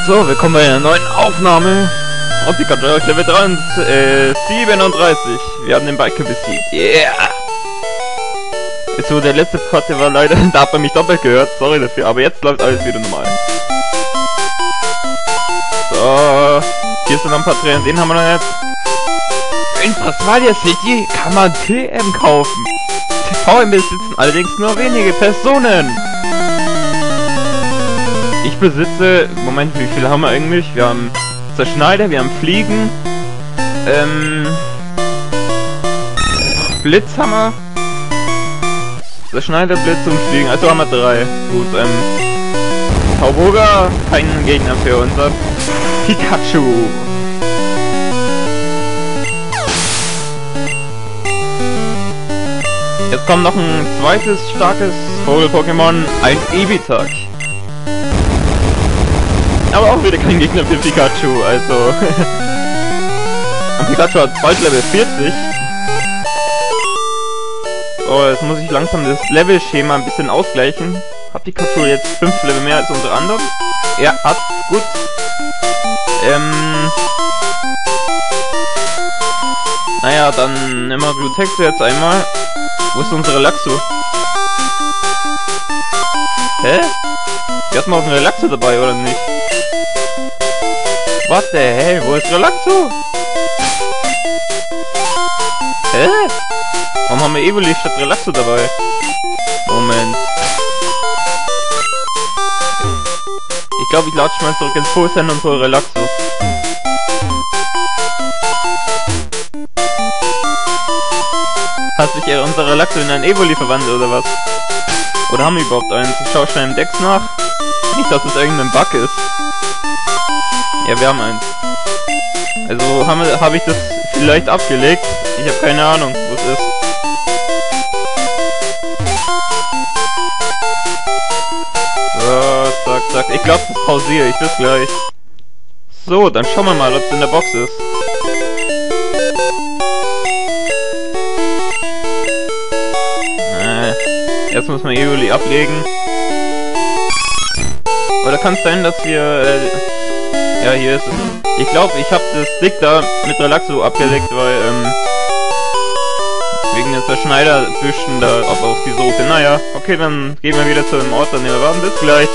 So, willkommen bei einer neuen Aufnahme. Und Pikachu auf Level 37. Wir haben den Biker besiegt. Yeah! So, der letzte Part, der war leider, da hat man mich doppelt gehört. Sorry dafür, aber jetzt läuft alles wieder normal. So, hier sind noch ein paar Trainer, den haben wir noch nicht. In Pasvalia City kann man TM kaufen. TVM besitzen allerdings nur wenige Personen. Ich besitze, Moment, wie viel haben wir eigentlich? Wir haben Zerschneider, wir haben Fliegen, Blitzhammer, Zerschneider, Blitz und Fliegen, also haben wir 3. Gut, Tauboga, kein Gegner für unser Pikachu. Jetzt kommt noch ein zweites starkes Vogel-Pokémon, ein Eevee-Tag. Aber auch wieder kein Gegner für Pikachu, also... Und Pikachu hat bald Level 40. So, jetzt muss ich langsam das Level-Schema ein bisschen ausgleichen. Hat Pikachu jetzt 5 Level mehr als unsere anderen? Ja, hat, gut. Naja, dann nehmen wir Glutex jetzt einmal. Wo ist unsere Relaxo? Hä? Wir hatten auch eine Relaxo dabei, oder nicht? What the hell? Wo ist Relaxo? Hä? Warum haben wir Evoli statt Relaxo dabei? Moment. Ich glaube, ich latsche mal zurück ins Fullsend und hole Relaxo. Hat sich unser Relaxo in ein Evoli verwandelt, oder was? Oder haben wir überhaupt eins? Ich schaue schnell im Dex nach. Nicht, dass es irgendein Bug ist. Ja, wir haben eins. Also habe ich das vielleicht abgelegt. Ich habe keine Ahnung, wo es ist. So, zack, zack. Ich glaube, das pausiere ich. Bis gleich. So, dann schauen wir mal, ob es in der Box ist. Erst muss man Evoli ablegen. Oder kann es sein, dass wir... ja, hier ist es. Ich glaube, ich habe das Stick da mit Relaxo abgelegt, weil, wegen den Zerschneiderbüschen da auf die Suche. Naja, okay, dann gehen wir wieder zu dem Ort, an dem wir waren. Bis gleich.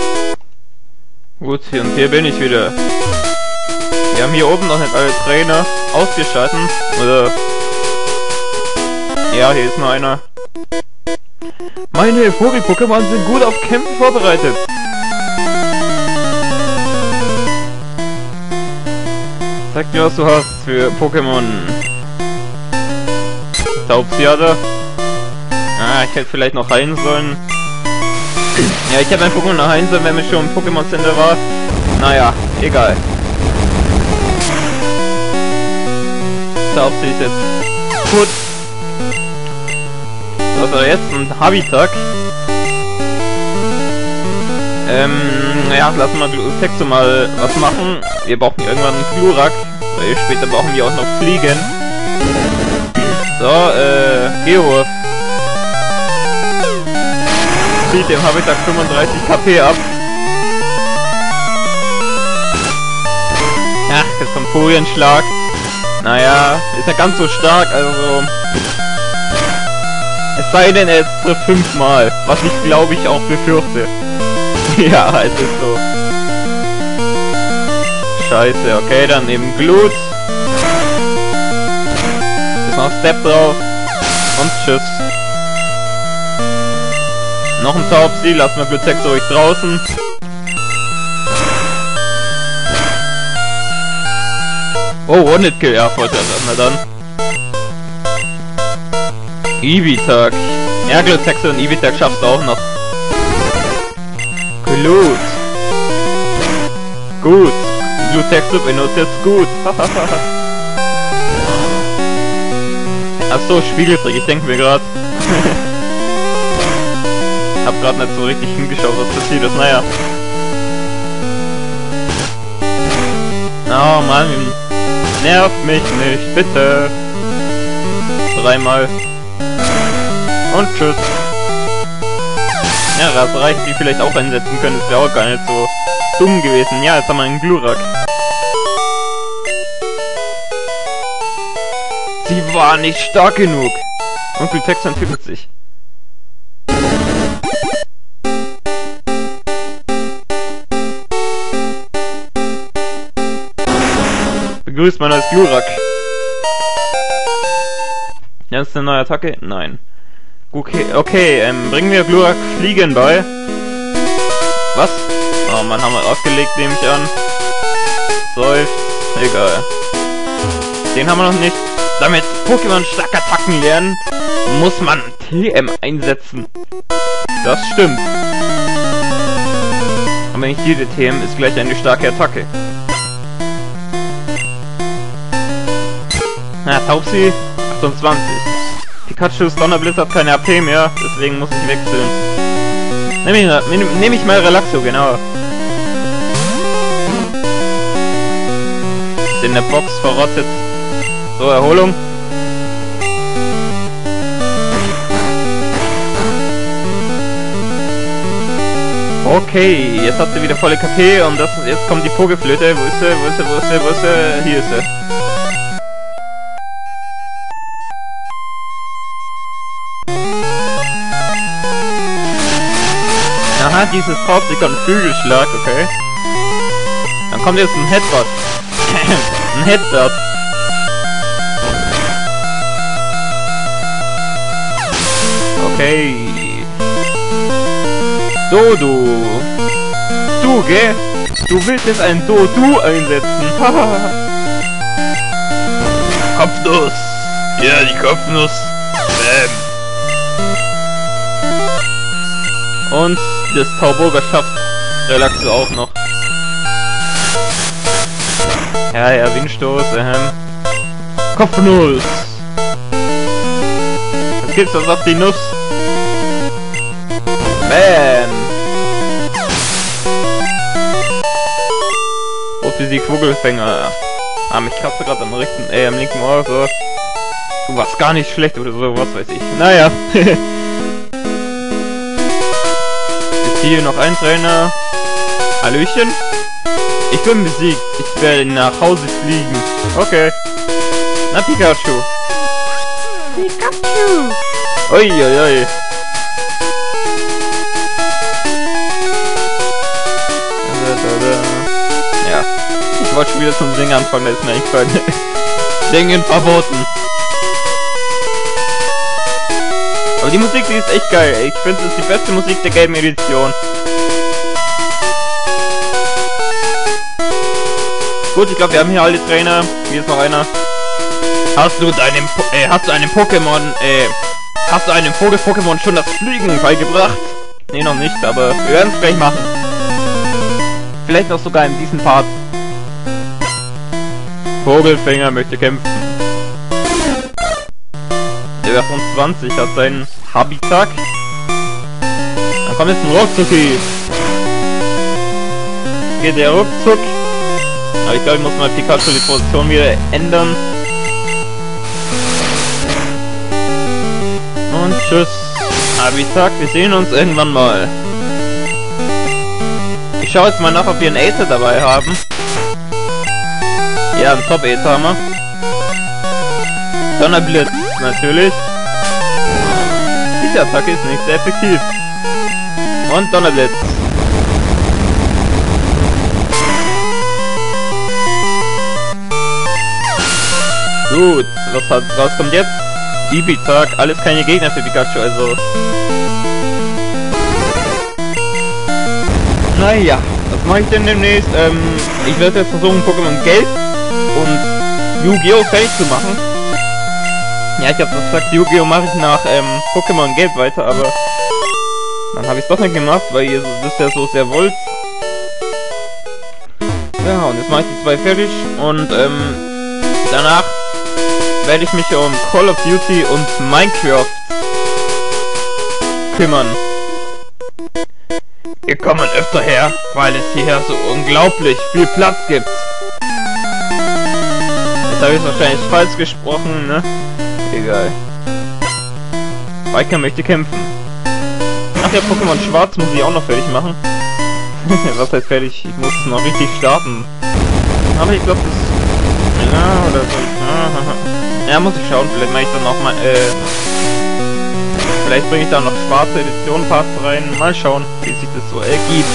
Gut, und hier bin ich wieder. Wir haben hier oben noch nicht alle Trainer ausgeschalten. Oder... ja, hier ist noch einer. Meine Vogel-Pokémon sind gut auf Kämpfe vorbereitet. Zeig mir, was du hast für Pokémon. Taubsiader. Ah, ich hätte vielleicht noch heilen sollen. Ja, ich hätte mein Pokémon noch heilen sollen, wenn wir schon im Pokémon Center war. Naja, egal. Taubsi ist jetzt gut. Also jetzt ein Habitat. Ja, lassen wir Texto mal was machen. Wir brauchen irgendwann einen Glurak, weil später brauchen wir auch noch Fliegen. So, Geowurf. Zieht dem Habitat 35 KP ab. Ja, jetzt kommt Folienschlag. Naja, ist ja ganz so stark, also... Es sei denn, er trifft 5-mal, was ich glaube ich auch befürchte. Ja, es ist so. Scheiße, okay, dann eben Glut. Ist noch Step drauf. Und tschüss. Noch ein Taubsi, lassen wir Glutex ruhig draußen. Oh, One-Hit-Kill, ja, Vorteil haben wir dann. Eevee-Tag. Ja, Glutex und Eevee-Tag schaffst du auch noch. Glut. Gut. Glutex benutzt jetzt gut. Achso, Spiegeltrick, ich denke mir gerade. Hab gerade nicht so richtig hingeschaut, was passiert ist. Naja. Oh Mann. Nervt mich nicht, bitte. 3-mal. Und tschüss. Ja, Raserei, die vielleicht auch einsetzen können, das wäre auch gar nicht so dumm gewesen. Ja, jetzt haben wir einen Glurak. Sie war nicht stark genug. Onkel 46. Begrüßt man als Glurak. Das ist eine neue Attacke? Nein. Okay, bringen wir Glurak Fliegen bei. Was? Oh man, haben wir aufgelegt, nehme ich an. Seufzt. Egal. Den haben wir noch nicht. Damit Pokémon stark Attacken lernen, muss man TM einsetzen. Das stimmt. Aber nicht jede TM ist gleich eine starke Attacke. Na, Taubsi, 28. Pikachus Donnerblitz hat keine AP mehr, deswegen muss ich wechseln. Nehm ich mal Relaxo, genau. Ist in der Box verrottet. So, Erholung. Okay, jetzt hat sie wieder volle KP und jetzt kommt die Vogelflöte. Wo ist sie? Wo ist sie? Wo ist sie? Wo ist sie? Hier ist sie. Aha, dieses Popsicle und Flügelschlag, okay. Dann kommt jetzt ein Headbutt. Ein Headbutt. Okay. Dodo. Du, gell? Du willst jetzt ein Dodo einsetzen. Kopfnuss. Ja, die Kopfnuss. Bam. Und das Tauburger schafft Relaxo auch noch. Ja, Windstoß, Kopfnuss. Was gibt's was auf die Nuss? Bam! Rotphysik Vogelfänger. Ah, mich kratzt gerade am linken Ohr, so. Du warst gar nicht schlecht oder so, was weiß ich. Naja. Ist hier noch ein Trainer. Hallöchen? Ich bin besiegt. Ich werde nach Hause fliegen. Okay. Na, Pikachu. Pikachu! Uiuiui. Ja. Ich wollte schon wieder zum Singen anfangen, da ist mir eingefallen. Singen verboten. Aber die Musik, die ist echt geil. Ich finde, es ist die beste Musik der gelben Edition. Gut, ich glaube, wir haben hier alle Trainer. Hier ist noch einer. Hast du einem Vogel-Pokémon schon das Fliegen beigebracht? Nee, noch nicht, aber wir werden es gleich machen. Vielleicht auch sogar in diesem Part. Vogelfänger möchte kämpfen. Der von 20 hat seinen Habitat. Dann kommt jetzt ein Ruckzucki. Geht der ruckzuck. Aber ich glaube, ich muss mal Pikachu die Position wieder ändern. Und tschüss. Habitat, wir sehen uns irgendwann mal. Ich schaue jetzt mal nach, ob wir einen Aether dabei haben. Ja, einen Top-Aether haben wir. Donnerblitz, natürlich. Diese Attacke ist nicht sehr effektiv. Und Donnerblitz. Gut, was kommt jetzt? Ibitak, alles keine Gegner für Pikachu, also... Naja, was mache ich denn demnächst? Ich werde jetzt versuchen, Pokémon Gelb und Yu-Gi-Oh! Fertig zu machen. Ja, ich habe gesagt, Yu-Gi-Oh! Mache ich nach Pokémon Gelb weiter, aber dann habe ich es doch nicht gemacht, weil ihr das ja so sehr wollt. Ja, und jetzt mache ich die zwei fertig und danach werde ich mich um Call of Duty und Minecraft kümmern. Wir kommen öfter her, weil es hierher so unglaublich viel Platz gibt. Jetzt habe ich es wahrscheinlich falsch gesprochen, ne? Egal. Biker möchte kämpfen. Ach ja, Pokémon Schwarz muss ich auch noch fertig machen. Was heißt fertig? Ich muss noch richtig starten. Aber ich glaube, das... Ja, oder so. Ja, muss ich schauen. Vielleicht mache ich dann noch mal... Vielleicht bringe ich da noch schwarze Edition-Parts rein. Mal schauen, wie sich das so ergibt.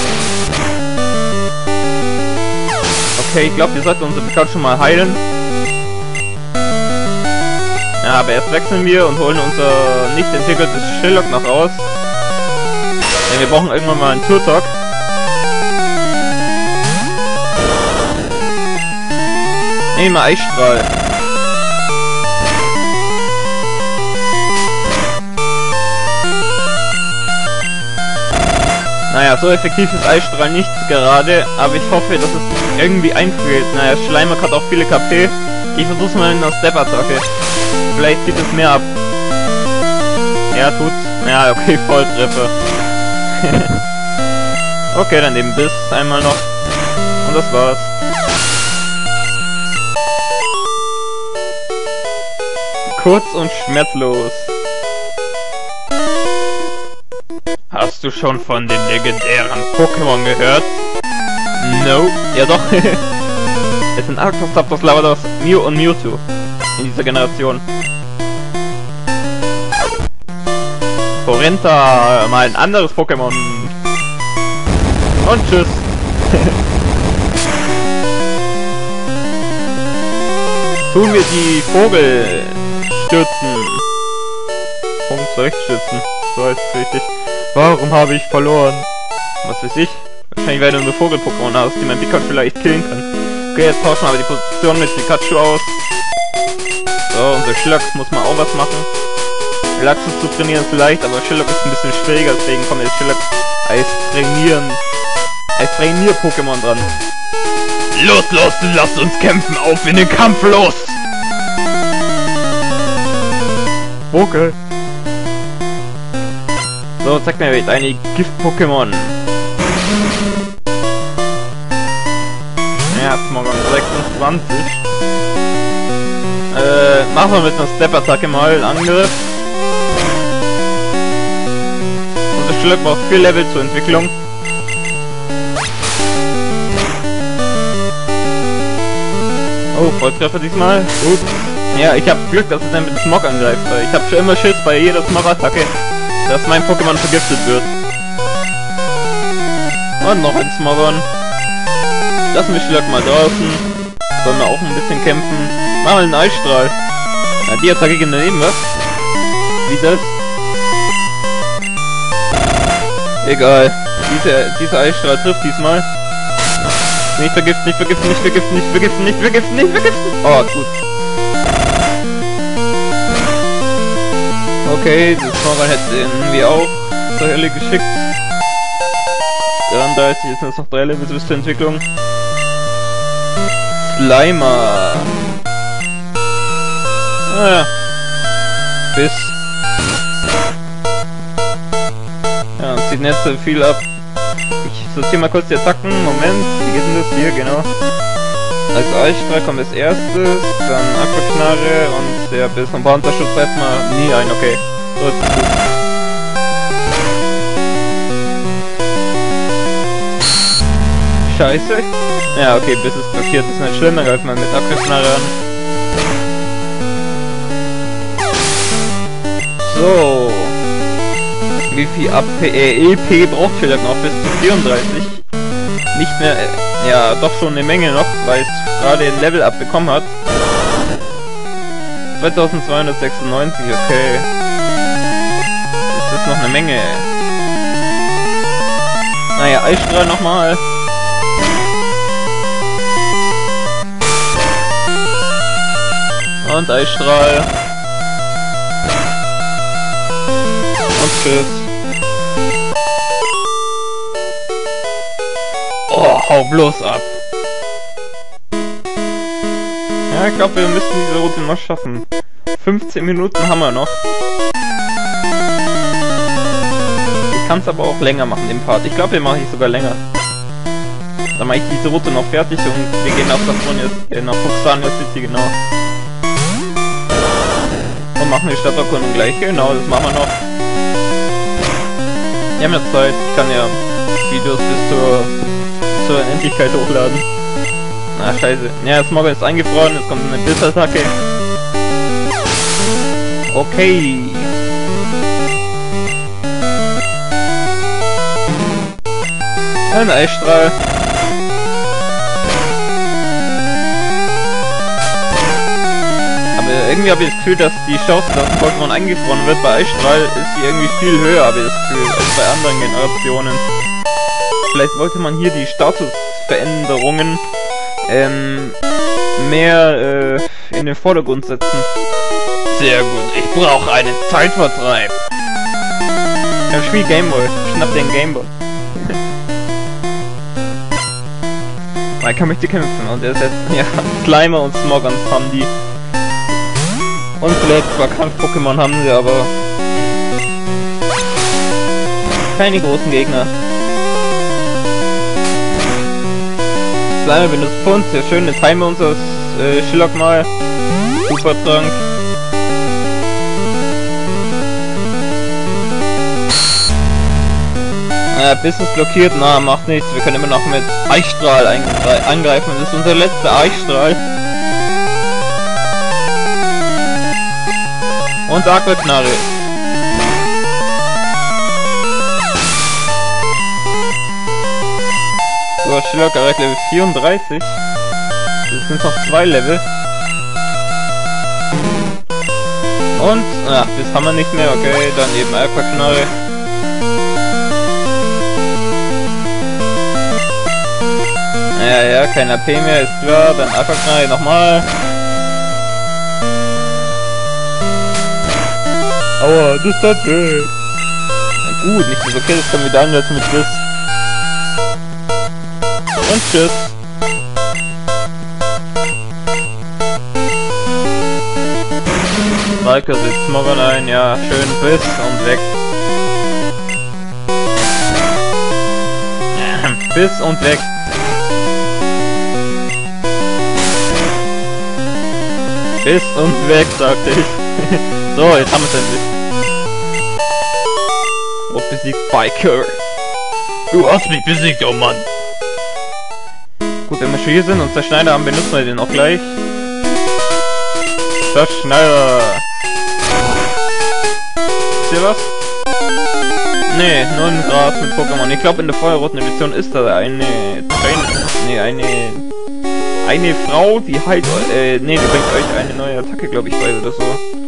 Okay, ich glaube, wir sollten unsere Pikachu mal heilen. Ja, aber erst wechseln wir und holen unser nicht entwickeltes Shillock noch raus. Denn wir brauchen irgendwann mal einen Turtok. Nehmen wir Eisstrahl. Naja, so effektiv ist Eisstrahl nicht gerade, aber ich hoffe, dass es irgendwie einfriert. Naja, Schleimer hat auch viele KP. Ich versuch's mal in einer Step-Attacke. Vielleicht zieht es mehr ab. Ja, tut's. Ja, okay, Volltreffer. Okay, dann eben Biss einmal noch. Und das war's. Kurz und schmerzlos. Hast du schon von den legendären Pokémon gehört? No. Ja doch. Es sind Arctos, Zapdos, Lavados, Mew und Mewtwo. In dieser Generation. Torrenta, mal ein anderes Pokémon. Und tschüss. Tun wir die Vogel stürzen. Punkt-Stürzen. So heißt es richtig. Warum habe ich verloren? Was weiß ich? Wahrscheinlich weil du eine Vogel-Pokémon hast, die mein Pikachu vielleicht killen kann. Okay, jetzt tauschen wir aber die Position mit Pikachu aus. So, unser Shillock muss mal auch was machen. Laxus zu trainieren ist leicht, aber Shillock ist ein bisschen schwieriger, deswegen kommt jetzt Shillock als Trainier-Pokémon dran. Los, lasst uns kämpfen, auf in den Kampf, los! Okay. So, zeig mir jetzt eine Gift-Pokémon. Ja, Smogon 26. Machen wir mit einer Step-Attacke mal Angriff. Unser Shillock braucht 4 Level zur Entwicklung. Oh, Volltreffer diesmal. Gut. Ja, ich habe Glück, dass es dann mit Smog angreift, weil ich habe schon immer Schiss bei jeder Smog-Attacke, dass mein Pokémon vergiftet wird. Und noch ein Smogon. Lassen wir Shillock mal draußen. Sollen wir auch ein bisschen kämpfen. Machen wir einen Eisstrahl. Na, die Attacke gegen daneben, was? Wie das? Egal. Dieser Eisstrahl trifft diesmal. Nicht vergiften, nicht vergiften, nicht vergiften, nicht vergiften, nicht vergiften, nicht vergiften. Oh, gut. Okay, das Smogon hätten wir auch zur Hölle geschickt. 33, jetzt sind es noch 3 Levels bis zur Entwicklung. Slimer. Ah ja. Biss. Ja, zieht nicht so viel ab. Ich sortiere mal kurz die Attacken. Moment, wie geht denn das hier? Genau. Also Eisstrahl kommt als erstes, dann Aquaknarre und der Biss und Panzerschutz erstmal nie ein, okay. So ist gut. Scheiße. Ja, okay, Biss ist blockiert, ist nicht schlimm, dann greift man mit Aquaknarre an. So. Wie viel EP braucht Shillock noch? Bis zu 34. Nicht mehr, ja, doch schon eine Menge noch, weil es gerade ein Level up bekommen hat. 2296, okay. Das ist noch eine Menge. Naja, Eisstrahl nochmal. Und Eisstrahl. Und tschüss. Oh, hau bloß ab. Ja, ich glaube, wir müssen diese Route noch schaffen. 15 Minuten haben wir noch. Ich kann es aber auch länger machen, den Part. Ich glaube, den mache ich sogar länger. Dann mache ich diese Route noch fertig und wir gehen nach nach Fuchsania City, genau. Und machen die Stadterkundung gleich. Genau, das machen wir noch. Wir haben ja Zeit. Ich kann ja Videos bis zur Endlichkeit hochladen. Ah, scheiße. Ja, Smogger ist eingefroren, jetzt kommt eine Bissattacke. Okay. Ein Eisstrahl. Aber irgendwie habe ich das Gefühl, dass die Chance, dass ein Pokémon eingefroren wird bei Eisstrahl, ist hier irgendwie viel höher, habe ich das Gefühl, als bei anderen Generationen. Vielleicht wollte man hier die Statusveränderungen mehr in den Vordergrund setzen. Sehr gut, ich brauche einen Zeitvertreib. Ja, spiel Gameboy. Schnapp den Gameboy. Maika möchte kämpfen und er ist jetzt, ja, Slimer und Smoggons haben die. Und vielleicht zwar Kampf-Pokémon haben sie, aber keine großen Gegner. Slimer benutzt Pfund, sehr schön, jetzt heilen wir uns das Schillock mal. Supertrank. Biss ist blockiert, na, macht nichts, wir können immer noch mit Eisstrahl angreifen, das ist unser letzter Eisstrahl. Und Aquaknarre. So, Schillock erreicht Level 34. Das sind noch 2 Level. Und, ach, das haben wir nicht mehr, okay, dann eben Aquaknarre. Ja, kein AP mehr, ist klar, dann Aquaknarre nochmal. Aua, das tat weh. Gut, nicht mehr so okay, das können wir dann jetzt mit Biss. Und tschüss. Maika sitzt Smoggern ein, ja, schön Biss und weg. Biss und weg. Biss und weg, sagte ich. So, jetzt haben wir es endlich. Und besiegt Biker. Du hast mich besiegt, oh Mann. Gut, wenn wir schon hier sind und Zerschneider haben, benutzen wir den auch gleich. Zerschneider. Ist hier was? Nee, nur ein Gras mit Pokémon. Ich glaube, in der feuerroten Edition ist da eine eine Frau, die heilt die bringt euch eine neue Attacke, glaube ich, bei oder so.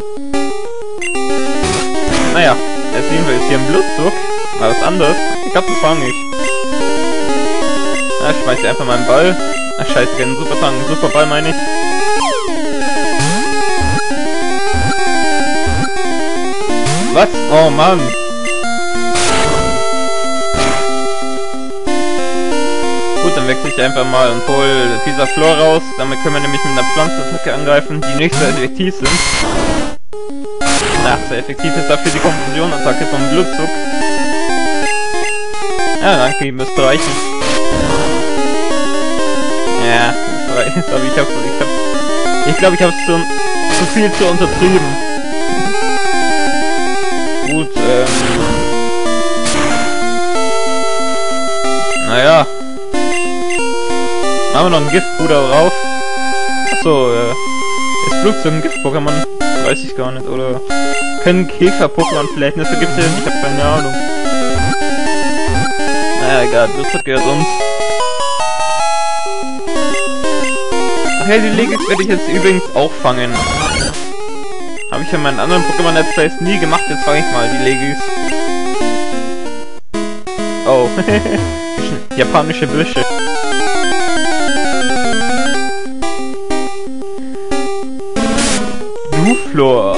Naja, jetzt sehen wir jetzt hier einen Blutzug. Mal was anderes. Ich glaube, das fange ich. Ja, schmeiß ich einfach mal einen Ball. Ach, scheiße, einen Superball meine ich. Was? Oh Mann. Gut, dann wechsle ich einfach mal und hole Pisaflor raus. Damit können wir nämlich mit einer Pflanzenattacke angreifen, die nicht so effektiv sind. Ach, sehr effektiv ist dafür die Konfusion-Attacke vom Blutzug. Ja, danke, müsste reichen. Ja, das reicht, aber ich glaube, ich habe es zu viel zu untertrieben. Gut, naja. Haben wir noch einen Giftbruder drauf? Achso, ist Flugzeug ein Gift-Pokémon? Weiß ich gar nicht, oder können Käfer-Pokémon vielleicht nicht so Gifte? Ich habe keine Ahnung. Naja, egal, Flugzeug gehört uns. Ach ja, die Legis werde ich jetzt übrigens auch fangen. Habe ich in meinen anderen Pokémon-Let's Plays nie gemacht, jetzt fange ich mal die Legis. Oh, japanische Büsche. Duflor.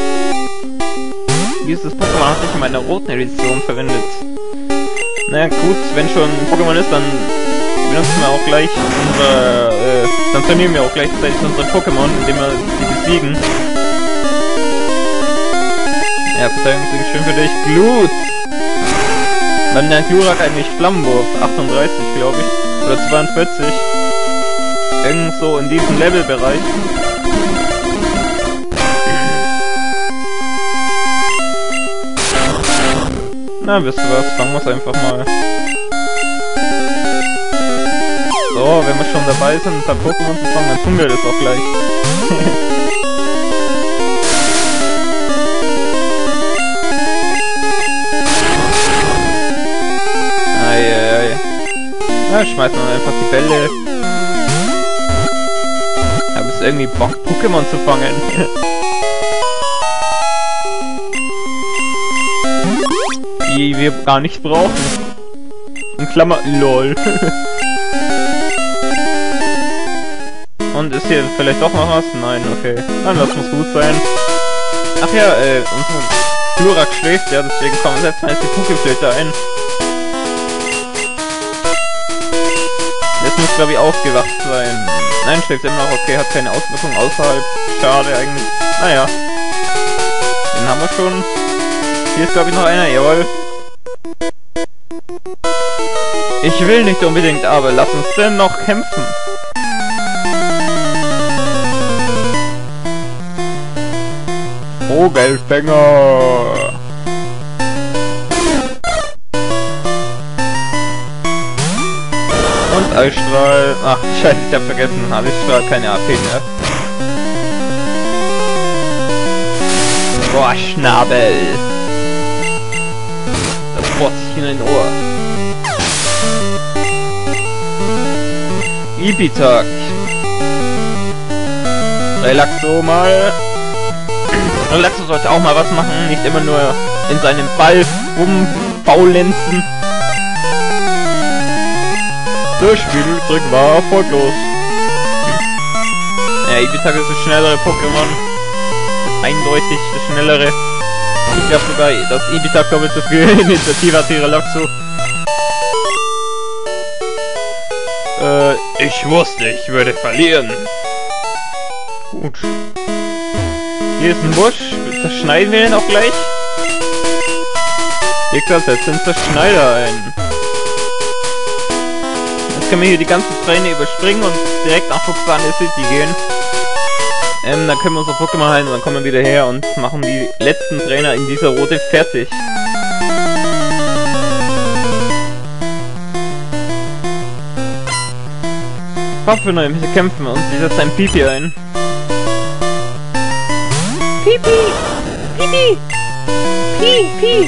Dieses Pokémon hatte ich in meiner roten Edition verwendet. Naja gut, wenn schon ein Pokémon ist, dann benutzen wir auch gleich dann trainieren wir auch gleichzeitig unsere Pokémon, indem wir sie besiegen. Ja, Verteidigung klingt schön für dich. Glut! Dann der Glurak eigentlich Flammenwurf, 38 glaube ich, oder 42. Irgend so in diesem Levelbereich. Na, wisst ihr was, fangen wir es einfach mal. vor, wenn wir schon dabei sind, ein paar Pokémon zu fangen, dann tun wir das auch gleich. Eieiei. Ja, schmeißen wir einfach die Bälle. Ich habe jetzt irgendwie Bock, Pokémon zu fangen. Die wir gar nicht brauchen. In Klammer, LOL. Und ist hier vielleicht doch noch was? Nein, okay. Dann das muss gut sein. Ach ja, unser Glurak schläft ja, deswegen kommen wir jetzt mal die Pokeflöte ein. Jetzt muss, glaube ich, aufgewacht sein. Nein, schläft immer noch, okay, hat keine Auswirkungen außerhalb. Schade eigentlich. Naja. Den haben wir schon. Hier ist, glaube ich, noch einer, jawohl. Ich will nicht unbedingt, aber lass uns denn noch kämpfen. Vogelfänger! Und Eisstrahl. Ach, scheiße, ich hab vergessen. Eisstrahl, keine AP mehr. Boah, Schnabel! Das bohrt sich in ein Ohr. Ibitak. Relaxo mal. Relaxo sollte auch mal was machen, nicht immer nur in seinem Ball rumbaulenzen. Der Spieltrick war erfolglos. Ja, Ibitak ist das schnellere Pokémon. Ist eindeutig das schnellere. Ich glaube sogar, dass Ibitak doppelt so viel Initiative hat wie Relaxo. Ich wusste, ich würde verlieren. Gut. Hier ist ein Busch. Zerschneiden wir den auch gleich? Hier setzt den Zerschneider ein. Jetzt können wir hier die ganze Trainer überspringen und direkt nach Fuchsane City gehen. Dann können wir unsere Pokémon heilen und dann kommen wir wieder her und machen die letzten Trainer in dieser Route fertig. Pfaffenheim, wir kämpfen und sie setzt ein Pipi ein. Pipi! Pipi! Pi! Pi!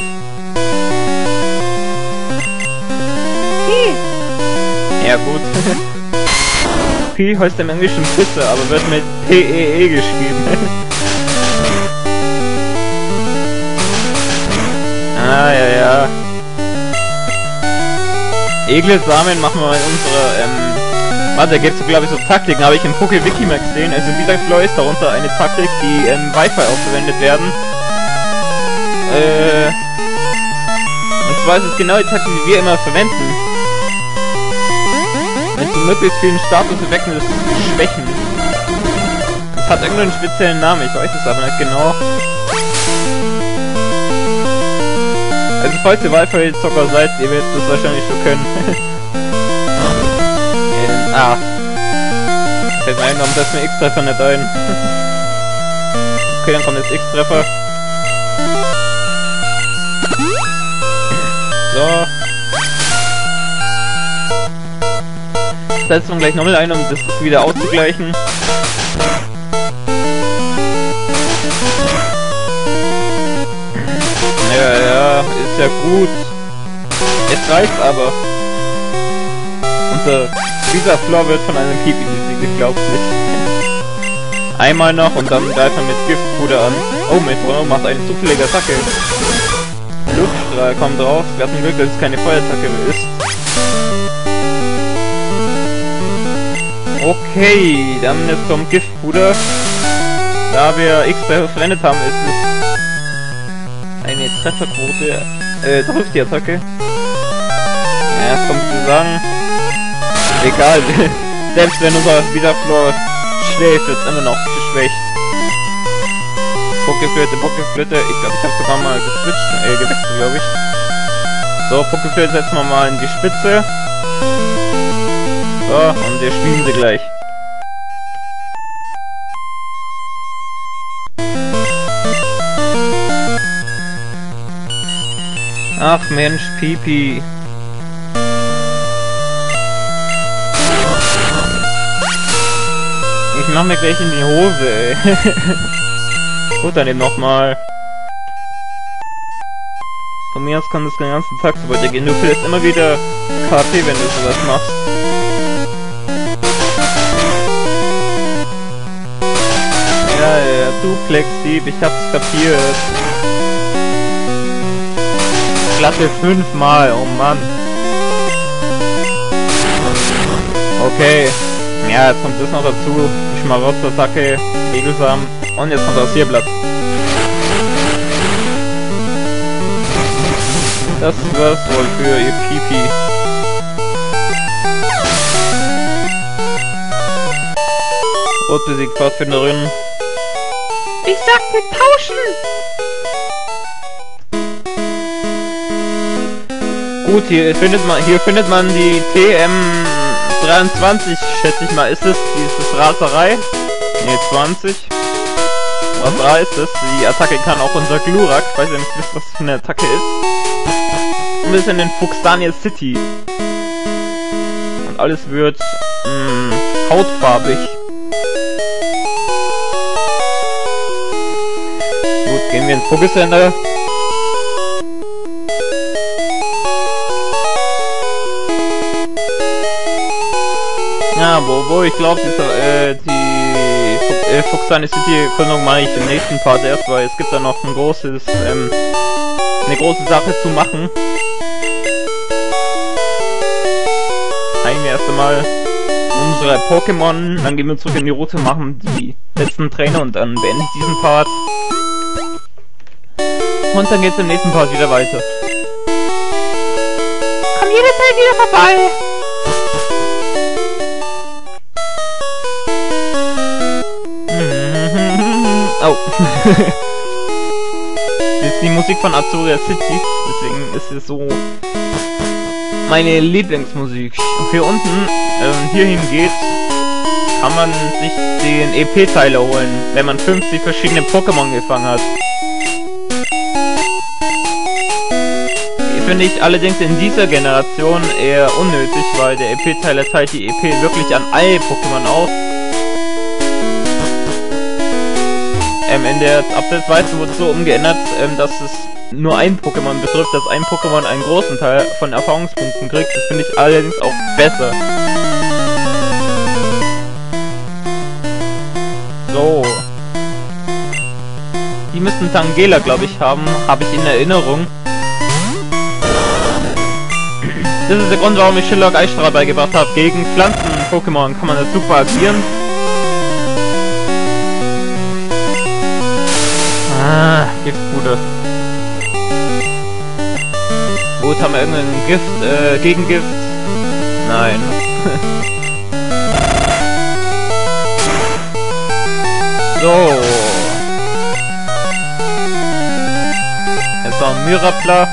Pi! Ja gut. Pi heißt im Englischen Pisse, aber wird mit P-E-E geschrieben. Ah, ja. Egelsamen machen wir in unserer, warte, da gibt's glaube ich so Taktiken, habe ich im Poké-Wiki mal gesehen. Also in dieser Flow ist darunter eine Taktik, die im Wi-Fi auch verwendet werden. Und zwar ist es genau die Taktik, die wir immer verwenden. Mit so möglichst vielen Status-Effekten das Schwächen. Das hat irgendeinen speziellen Namen, ich weiß es aber nicht genau. Also falls ihr Wi-Fi-Zocker seid, ihr werdet das wahrscheinlich schon können. Fällt mir ein, warum setzt mir X-Treffer nicht ein? Okay, dann kommt jetzt X-Treffer. So. Setzen wir gleich nochmal ein, um das wieder auszugleichen. Ja, ist ja gut. Es reicht aber. Dieser Floor wird von einem Pipi besiegt, ich glaub's nicht. Einmal noch und dann greifen wir mit Giftpuder an. Oh, Metro macht eine zufällige Attacke. Luftstrahl kommt drauf. Wir hatten Glück, dass es keine Feuerattacke mehr ist. Okay, dann jetzt kommt Giftpuder. Da wir X-Treffer verwendet haben, ist es eine Trefferquote. Trifft die Attacke. Ja, kommt zu sagen. Egal, selbst wenn unser Wiederflor schläft, wird es immer noch geschwächt. Pokéflöte, ich glaube, ich habe sogar mal gewechselt, glaube ich. So, Pokéflöte setzen wir mal in die Spitze. So, und wir spielen sie gleich. Ach Mensch, Pipi. mach mir gleich in die Hose, ey. Gut, dann eben nochmal. Von mir aus kann das den ganzen Tag so weitergehen. Du verlierst immer wieder KP, wenn du sowas machst. Ja, Duplex-Dieb, ich hab's kapiert. Klasse 5-mal, oh Mann. Okay. Ja, jetzt kommt das noch dazu. Die Schmarotz-Attacke, regelsam. Und jetzt kommt das Rasierblatt. Das war's wohl für ihr Pipi. Rot besiegt Pfadfinderin. Ich sagte tauschen! Gut, hier findet man die TM23, schätze ich mal. Ist es dieses Raserei? Ne, 20. Was ist es? Die Attacke kann auch unser Glurak. Ich weiß ja nicht, was das für eine Attacke ist. Und wir sind in Fuchsdania City. Und alles wird hautfarbig. Gut, gehen wir ins Vogelsender. Ja, wo ich glaube, die Fuchsdania City Erkundung mache ich im nächsten Part erst, weil es gibt da noch eine große Sache zu machen. Heilen wir erst einmal unsere Pokémon, dann gehen wir zurück in die Route, machen die letzten Trainer und dann beende ich diesen Part. Und dann geht's im nächsten Part wieder weiter. Komm jederzeit wieder vorbei! Oh. Das ist die Musik von Azuria City, deswegen ist es so meine Lieblingsmusik. Hier unten, hierhin geht, kann man sich den EP-Teiler holen, wenn man 50 verschiedene Pokémon gefangen hat. Finde ich allerdings in dieser Generation eher unnötig, weil der EP-Teiler teilt die EP wirklich an alle Pokémon auf. In der Update-Weise wurde es so umgeändert, dass es nur ein Pokémon betrifft, dass ein Pokémon einen großen Teil von Erfahrungspunkten kriegt. Das finde ich allerdings auch besser. So. Die müssten Tangela, glaube ich, habe ich in Erinnerung. Das ist der Grund, warum ich Schillock Eisstrahl beigebracht habe. Gegen Pflanzen-Pokémon kann man das super agieren. Ah, Giftbude. Gut, haben wir irgendein Gift, Gegengift? Nein. So. Jetzt noch ein Myrapla.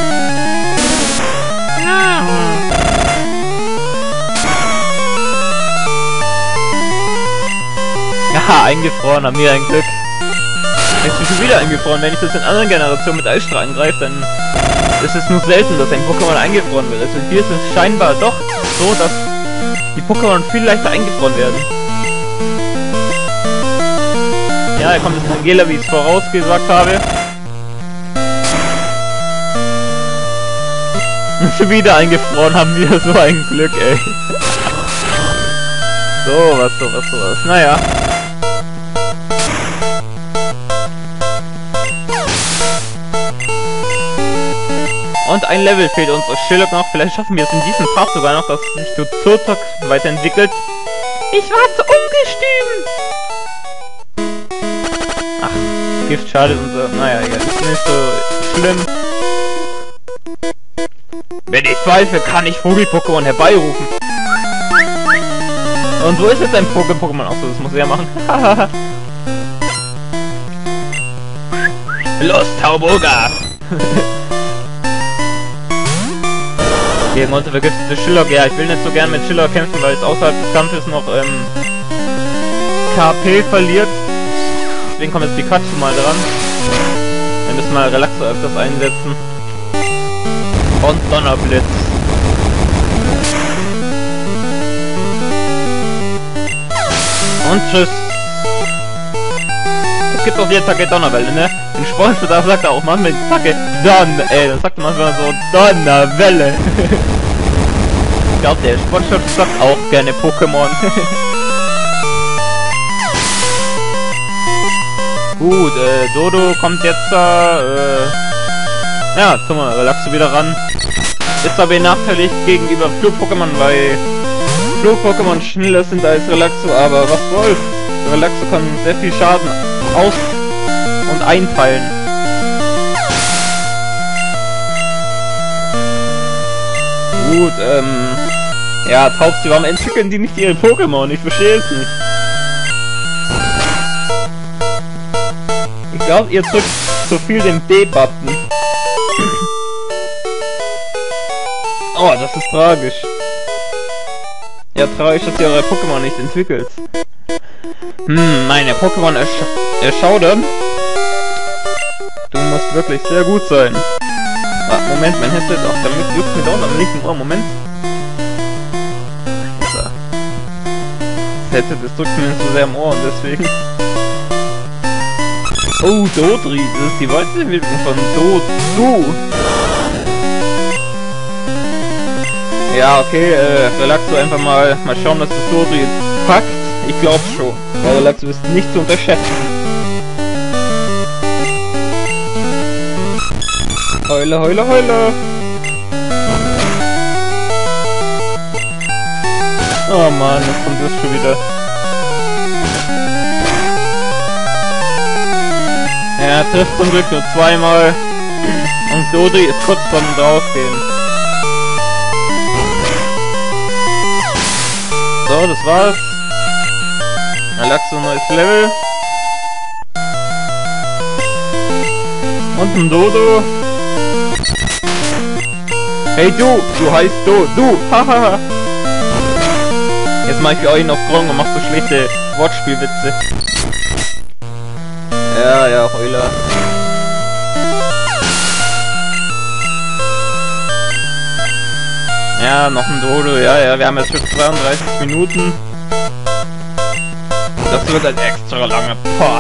Haha, eingefroren, haben wir ein Glück. Jetzt bin ich schon wieder eingefroren. Wenn ich das in anderen Generationen mit Eisstrahl angreife, dann ist es nur selten, dass ein Pokémon eingefroren wird. Also hier ist es scheinbar doch so, dass die Pokémon viel leichter eingefroren werden. Ja, da kommt das Tangela, wie ich es vorausgesagt habe. Schon wieder eingefroren, haben wir so ein Glück, ey. Sowas. Naja. Und ein Level fehlt uns aus Schillock noch. Vielleicht schaffen wir es in diesem Part sogar noch, dass sich Zotox weiterentwickelt. Ich war zu ungestüm! Ach, Gift schadet und so. Naja, egal. Ist nicht so schlimm. Wenn ich zweifle, kann ich Vogel-Pokémon herbeirufen. Und so ist jetzt ein Vogel-Pokémon auch so. Das muss er ja machen. Los, Tauboga! Gegen untervergiftete Schillock. Ja, ich will nicht so gern mit Schillock kämpfen, weil es außerhalb des Kampfes noch KP verliert. Deswegen kommt jetzt Pikachu mal dran. Wir müssen mal Relaxo öfters einsetzen. Und Donnerblitz. Und tschüss. Es gibt auch die Attacke Donnerwelle, ne? In Sport, da sagt er auch manchmal die Attacke dann sagt man so Donnerwelle. Ich glaube, der Sportchef sagt auch gerne Pokémon. Gut, Dodo kommt jetzt ja, guck mal, Relaxo wieder ran. Ist aber benachteiligt gegenüber Flug-Pokémon, weil Flug-Pokémon schneller sind als Relaxo, aber was soll's? Relaxo kann sehr viel Schaden aus- und einteilen. Gut, ja, Taubsi, warum entwickeln die nicht ihre Pokémon? Ich verstehe es nicht. Ich glaube, ihr drückt zu viel den B-Button. Oh, das ist tragisch. Ja, tragisch, dass ihr eure Pokémon nicht entwickelt. Meine Pokémon erschaudern. Du musst wirklich sehr gut sein. Ah, Moment, mein Headset, auch damit juckt mir dauernd am linken Ohr. Moment. So. Das Headset, das drückt mir so sehr im Ohr und deswegen... Oh, Dodri, das ist die Weiterentwicklung von Dodu. Ja, okay, Relaxo einfach mal schauen, dass das Dodri jetzt packt. Ich glaube schon, weil Relaxo ist nicht zu unterschätzen. Heule, heule, heule. Oh Mann, jetzt kommt das schon wieder. Er trifft zum Glück nur zweimal. Und Dodri ist kurz vorm Draufgehen. So, das war's. Relaxo neues Level. Und ein Dodo. Hey du heißt du, hahaha. Jetzt mach ich für euch noch Grong und mach so schlechte Wortspielwitze. Ja, Heuler. Ja, noch ein Dodo, ja, wir haben jetzt schon 32 Minuten. Das wird ein extra langer Part.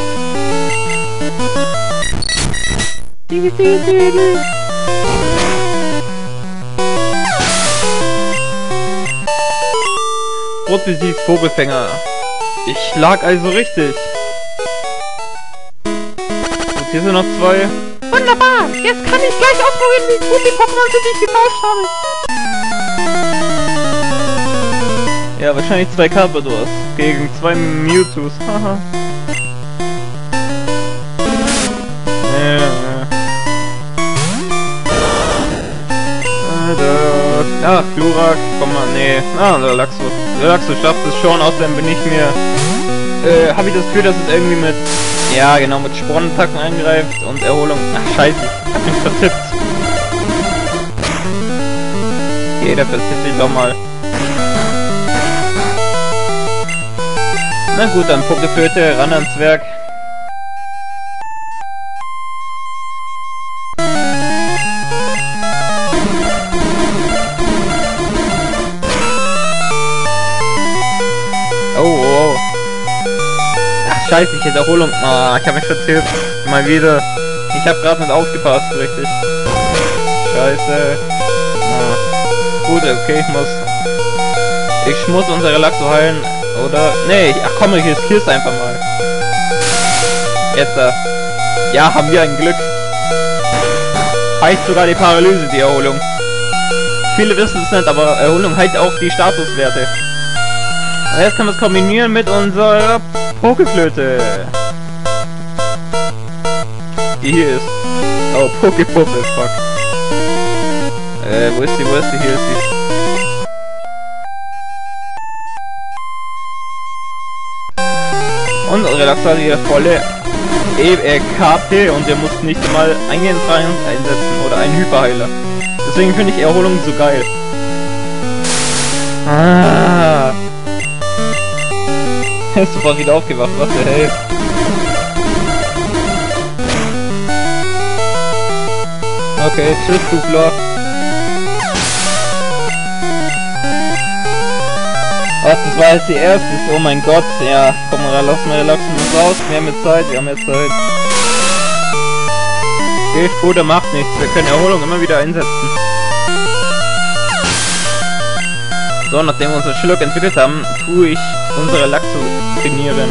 Rot besiegt Vogelfänger. Ich lag also richtig. Und hier sind noch zwei. Wunderbar! Jetzt kann ich gleich ausprobieren, wie gut die Pokémon sind, die ich getauscht habe. Ja, wahrscheinlich zwei Carpadors gegen zwei Mewtwo's. Haha. Ja, Glurak, komm mal, nee. Relaxo. Relaxo schafft es schon, außerdem bin ich mir... habe ich das Gefühl, dass es irgendwie mit... Ja, genau, mit Spornattacken eingreift und Erholung... Ach, scheiße, ich hab mich vertippt. Jeder vertippt sich doch mal. Na gut, dann Pokeflöte, ran ans Werk. Oh. Ach, scheiße, ich hätte Erholung. Ah, ich habe mich vertippt. Mal wieder. Ich habe gerade nicht aufgepasst, richtig. Scheiße. Gut, okay, ich muss unser Relaxo heilen. Oder? Nee, ach komm, ich riskier's einfach mal. Jetzt ja, haben wir ein Glück. Heißt sogar die Paralyse, die Erholung. Viele wissen es nicht, aber Erholung heilt auch die Statuswerte. Und jetzt können wir es kombinieren mit unserer Pokeflöte. Die hier ist. Oh, Pokepuppe, fuck. Wo ist sie? Hier ist sie. Und Relaxo hat ihre volle KP und ihr müsst nicht einmal einen Freien einsetzen oder einen Hyperheiler. Deswegen finde ich Erholung so geil. Er ist sofort wieder aufgewacht, was der Hell. Okay, tschüss, du Flor. Was, das war jetzt die erste? Oh mein Gott, ja. Komm mal, lassen wir uns raus. Wir haben jetzt Zeit, wir haben jetzt Zeit. Hilfquote macht nichts, wir können Erholung immer wieder einsetzen. So, nachdem wir unseren Schluck entwickelt haben, tue ich unsere Relaxo trainieren.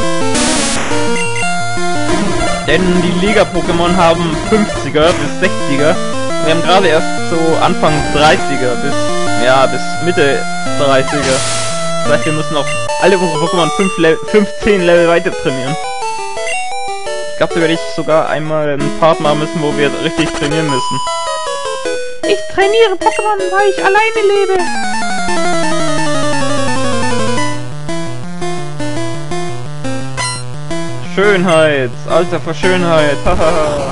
Denn die Liga-Pokémon haben 50er bis 60er. Wir haben gerade erst so Anfang 30er bis Mitte 30er. Das heißt, wir müssen noch alle unsere Pokémon 15 Level weiter trainieren. Ich glaube, da werde ich sogar einmal einen Part machen müssen, wo wir richtig trainieren müssen. Ich trainiere Pokémon, weil ich alleine lebe. Schönheit, Alter vor Schönheit, hahaha.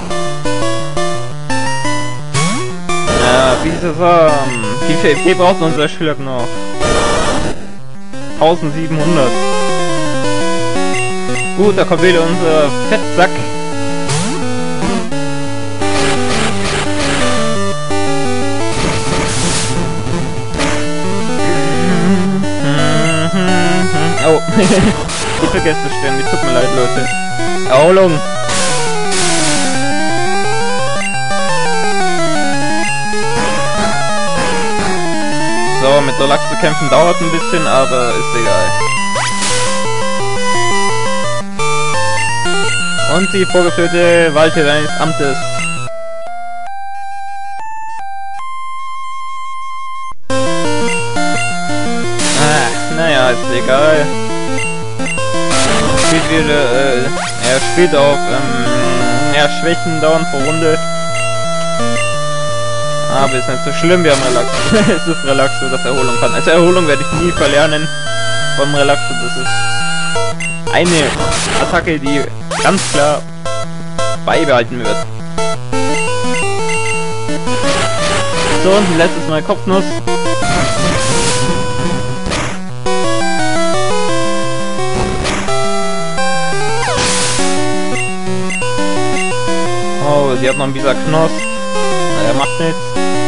Ja, Bisasam. Wie viel EP braucht unser Schluck noch? 1700. Gut, da kommt wieder unser Fettsack. Oh, ich vergesse es ständig, tut mir leid, Leute. Erholung. So, mit Relax zu kämpfen dauert ein bisschen, aber ist egal. Und die vorgeführte Walte deines Amtes. Naja, ist egal. Spielt wieder, er spielt auf, Schwächen dauernd pro Runde. Aber ist nicht so schlimm, wir haben Relaxo. Es ist Relaxo, das Erholung kann. Also Erholung werde ich nie verlernen vom Relaxo. Das ist eine Attacke, die ganz klar beibehalten wird. So, und ein letztes Mal Kopfnuss. Oh, sie hat noch einen Bisa Knoss. Er macht nichts.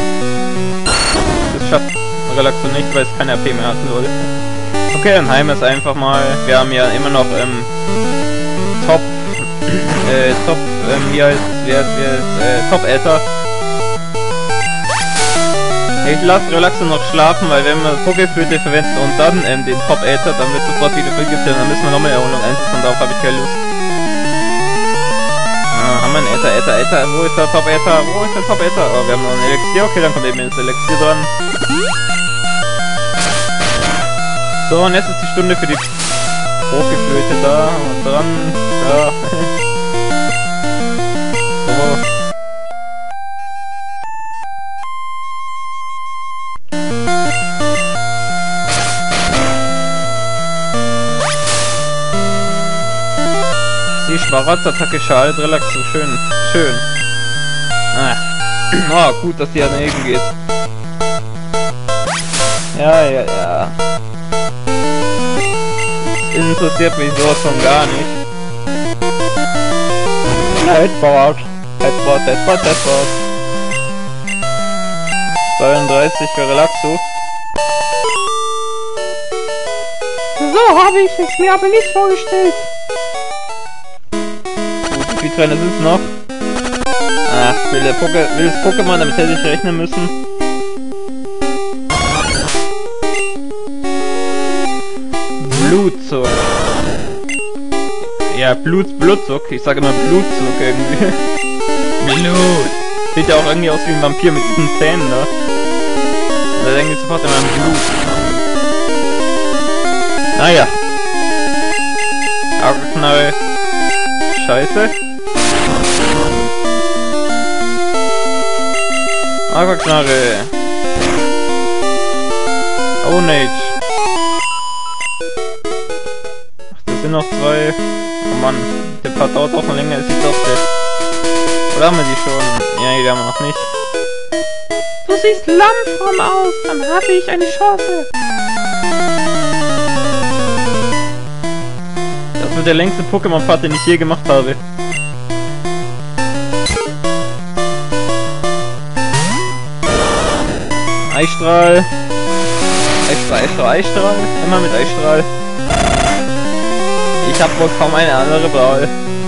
Das schafft Relaxo nicht, weil es keine AP mehr hatten soll. Okay, dann heilen wir es einfach mal. Wir haben ja immer noch Top-Äther. Ich lasse Relaxo noch schlafen, weil wenn wir Pokéflöte verwenden und dann den Top-Äther, dann wird sofort wieder vergiftet. Dann müssen wir nochmal Erholung einsetzen und darauf habe ich keine Lust. Haben wir einen Äther, wo ist der Top-Äther? Wo ist der Top-Äther? Oh, wir haben noch ein Elixier, okay, dann kommt eben das Elixier dran. So, und jetzt ist die Stunde für die Pokéflöte da, und dran, da. So. Die Schwarz-Attacke schadet Relaxo, schön. Ah. Oh, gut, dass die daneben geht. Ja. Das interessiert mich sowas von gar nicht. Headboard. 32 für Relaxo. So habe ich es mir aber nicht vorgestellt. Wie viele Trainer sind es noch? Ach, wildes Pokémon, damit hätte ich rechnen müssen. Blutzug. Ja, Blutzug. Ich sage immer Blutzug irgendwie. Blut. Sieht ja auch irgendwie aus wie ein Vampir mit diesen Zähnen da. Da denke ich sofort immer an Blut. Naja. Augenknall. Scheiße. Aquaknarre. Ownage. Ach, das sind noch zwei. Oh Mann, der Part dauert auch noch länger als ich dachte. Oder haben wir die schon? Ja, die haben wir noch nicht. Du siehst lammfromm aus, dann habe ich eine Chance. Das wird der längste Pokémon-Part, den ich je gemacht habe. Eisstrahl. Eisstrahl. Immer mit Eisstrahl. Ich hab wohl kaum eine andere Wahl.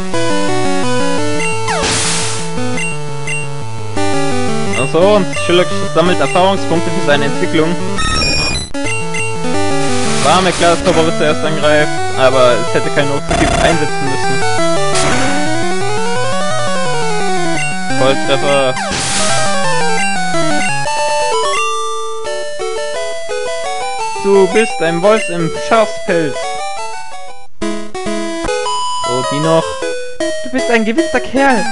Achso, und Sherlock sammelt Erfahrungspunkte für seine Entwicklung. War mir klar, dass Tobore zuerst angreift, aber es hätte keinen Rucksack einsetzen müssen. Volltreffer. Du bist ein Wolf im Schafspelz. So, die noch. Du bist ein gewisser Kerl.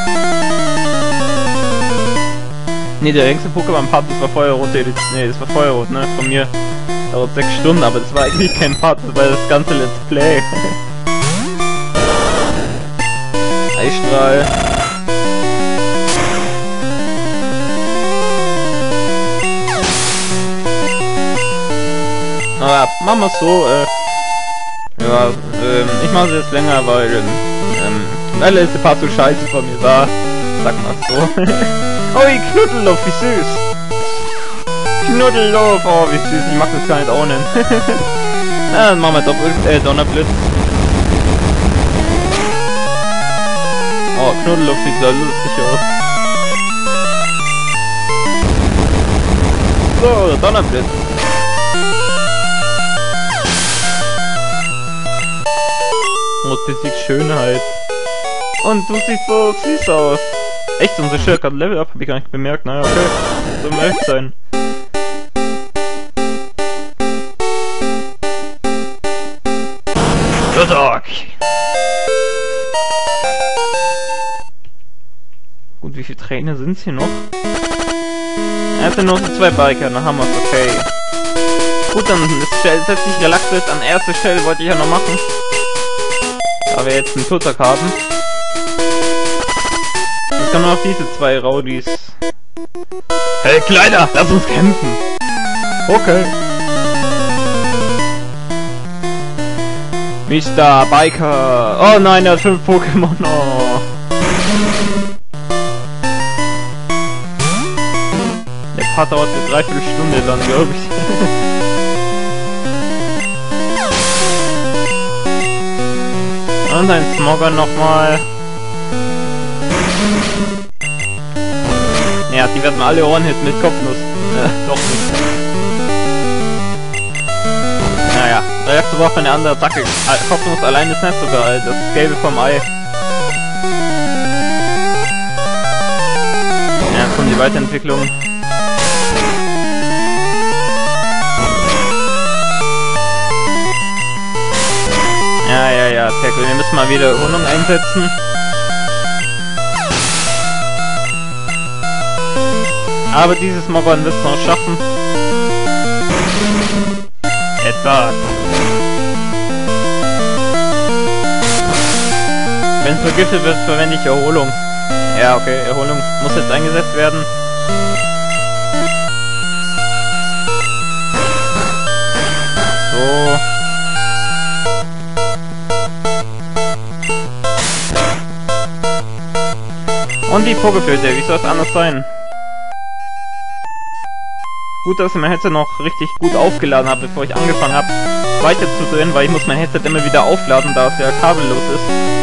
Ne, der längste Pokémon-Part, das war Feuerrot. Ne, das war Feuerrot, ne, von mir. Dauert 6 Stunden, aber das war eigentlich kein Part, das war das ganze Let's Play. Eisstrahl. Aber machen wir's so, ja, ich mache es jetzt länger, weil der letzte Part so scheiße von mir war. Sag mal so. Oi, Knuddelluff, wie süß! Knuddelluff, oh wie süß, ich mag das gar nicht ohne. Na, dann machen wir Donnerblitz. Oh, Knuddelluff sieht da lustig aus. So, Donnerblitz. Und besiegt Schönheit. Und du siehst so süß aus. Echt, unser Schild hat Level Up, hab ich gar nicht bemerkt. Naja, okay. Soll mal echt sein. The Dog. Gut, wie viele Trainer sind's hier noch? Es sind noch so 2 Biker, dann haben wir's, okay. Gut, dann setzt sich Relaxed an erste Stelle, wollte ich ja noch machen. Da wir jetzt einen Tutak haben. Jetzt kommen noch diese 2 Rowdies. Hey Kleiner, lass uns kämpfen! Okay. Mr. Biker! Oh nein, er hat 5 Pokémon! Oh. Der Part dauert eine Dreiviertelstunde dann, glaube ich. Und ein Smogger nochmal. Ja, die werden alle Ohren-Hit mit Kopfnuss. Doch nicht. Naja, der letzte braucht eine andere Attacke. Kopfnuss allein ist nicht so geil. Das ist Gelbe vom Ei. Ja, jetzt kommt die Weiterentwicklung. Ja, Tackle. Wir müssen mal wieder Erholung einsetzen. Aber dieses Mogon wird es noch schaffen. Etwa. Wenn es vergiftet wird, verwende ich Erholung. Ja, okay, Erholung muss jetzt eingesetzt werden. So. Und die Pokefilter, wie soll es anders sein? Gut, dass ich mein Headset noch richtig gut aufgeladen habe, bevor ich angefangen habe weiter zu drehen, weil ich muss mein Headset immer wieder aufladen, da es ja kabellos ist.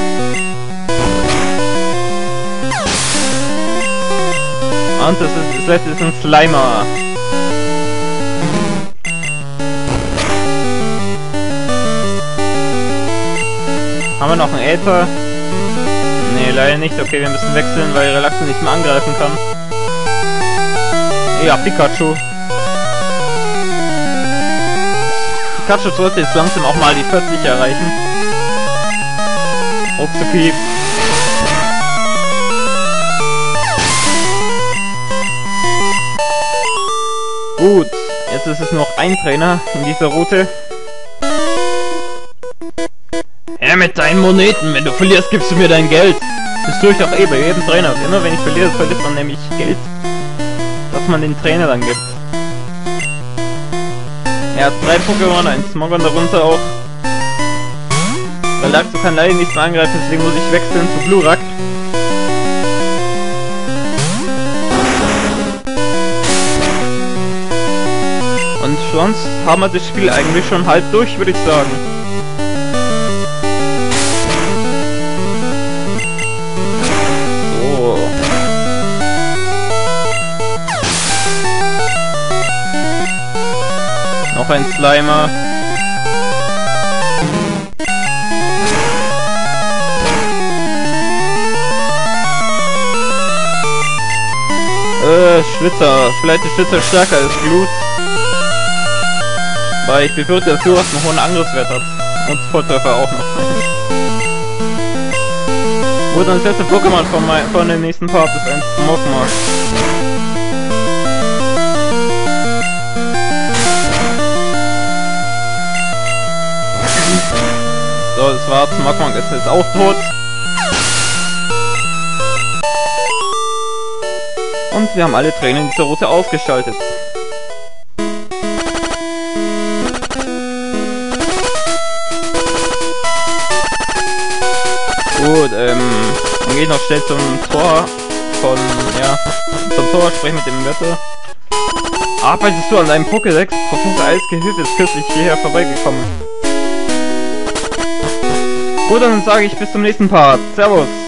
Und das letzte ist ein Slimer. Haben wir noch einen Äther? Nee, leider nicht. Okay, wir müssen wechseln, weil Relaxo nicht mehr angreifen kann. Ja, Pikachu. Pikachu sollte jetzt langsam auch mal die 40 erreichen. Ruckzucki. Gut, jetzt ist es noch ein Trainer in dieser Route. Ja, mit deinen Moneten. Wenn du verlierst, gibst du mir dein Geld. Das tue ich auch bei jedem Trainer. Immer wenn ich verliere, verliert man nämlich Geld, das man den Trainer dann gibt. Er hat 3 Pokémon, ein Smogon darunter auch. Relaxo kann leider nicht mehr angreifen, deswegen muss ich wechseln zu Glurak. Und sonst haben wir das Spiel eigentlich schon halb durch, würde ich sagen. So. Noch ein Slimer. Schlitzer. Vielleicht ist Schlitzer stärker als Glut. Weil ich befürchte, dass Glut einen hohen Angriffswert hat. Und Volltreffer auch noch. Gut, dann das letzte Pokémon von dem nächsten Part ist ein Smogmog. So, das war's. Smogmog ist jetzt auch tot. Und wir haben alle Trainer in dieser Route ausgeschaltet. Gut, dann gehe ich noch schnell zum Tor zum Tor, spreche mit dem Wetter. Arbeitest du an deinem Pokédex? Professor Eisgehilfe ist kürzlich hierher vorbeigekommen. Gut, dann sage ich bis zum nächsten Part. Servus!